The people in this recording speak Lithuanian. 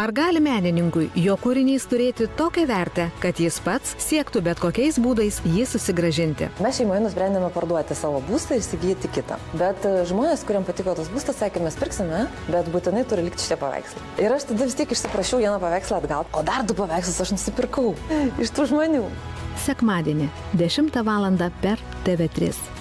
Ar gali menininkui jo kūrinys turėti tokią vertę, kad jis pats siektų bet kokiais būdais jį susigrąžinti? Mes šeimoje nusprendėme parduoti savo būstą ir įsigyti kitą. Bet žmonės, kuriam patiko tas būstas, sakė, mes pirksime, bet būtinai turi likti šitie paveikslai. Ir aš tada vis tiek išsiprašiau vieną paveikslą atgal, o dar 2 paveikslus aš nusipirkau iš tų žmonių. Sekmadienį 10 val. per TV3.